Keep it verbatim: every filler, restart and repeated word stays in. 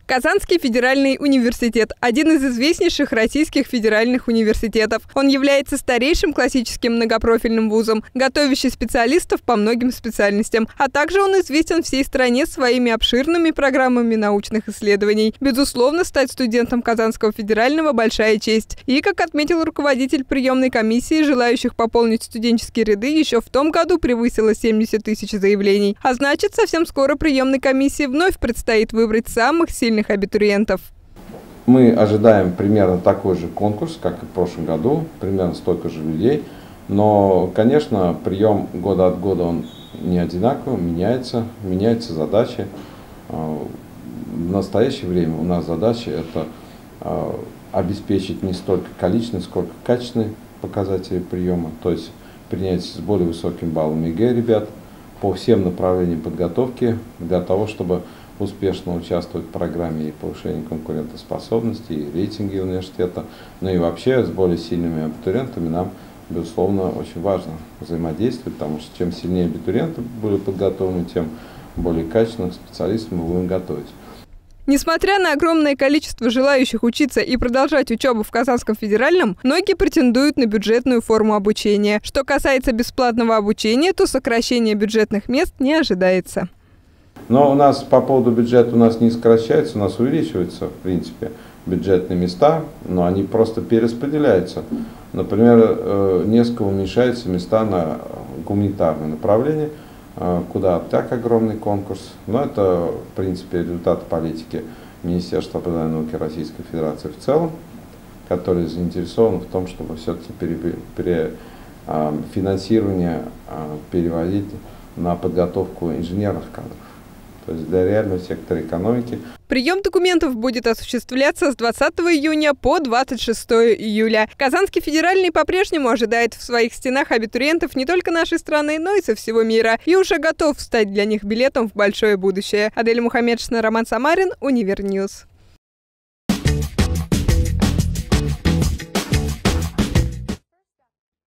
Казанский федеральный университет – один из известнейших российских федеральных университетов. Он является старейшим классическим многопрофильным вузом, готовящим специалистов по многим специальностям. А также он известен всей стране своими обширными программами научных исследований. Безусловно, стать студентом Казанского федерального – большая честь. И, как отметил руководитель приемной комиссии, желающих пополнить студенческие ряды еще в том году превысило семьдесят тысяч заявлений. А значит, совсем скоро приемной комиссии вновь предстоит выбрать самых сильных абитуриентов. Мы ожидаем примерно такой же конкурс, как и в прошлом году, примерно столько же людей. Но, конечно, прием года от года он не одинаковый, меняется, меняются задачи. В настоящее время у нас задача это обеспечить не столько количественные, сколько качественные показатели приема, то есть принять с более высоким баллом ЕГЭ ребят по всем направлениям подготовки для того, чтобы успешно участвовать в программе и повышения конкурентоспособности, и рейтинге университета. Ну и вообще с более сильными абитуриентами нам, безусловно, очень важно взаимодействовать, потому что чем сильнее абитуриенты были подготовлены, тем более качественных специалистов мы будем готовить. Несмотря на огромное количество желающих учиться и продолжать учебу в Казанском федеральном, многие претендуют на бюджетную форму обучения. Что касается бесплатного обучения, то сокращение бюджетных мест не ожидается. Но у нас по поводу бюджета у нас не сокращается, у нас увеличиваются, в принципе, бюджетные места, но они просто перераспределяются. Например, несколько уменьшаются места на гуманитарное направление, куда так огромный конкурс. Но это, в принципе, результат политики Министерства образования и науки Российской Федерации в целом, который заинтересован в том, чтобы все-таки пере, пере, финансирование переводить на подготовку инженерных кадров. То есть для реального сектора экономики. Прием документов будет осуществляться с двадцатого июня по двадцать шестое июля. Казанский федеральный по-прежнему ожидает в своих стенах абитуриентов не только нашей страны, но и со всего мира. И уже готов стать для них билетом в большое будущее. Адель Мухаммедшина, Роман Самарин, Универньюз.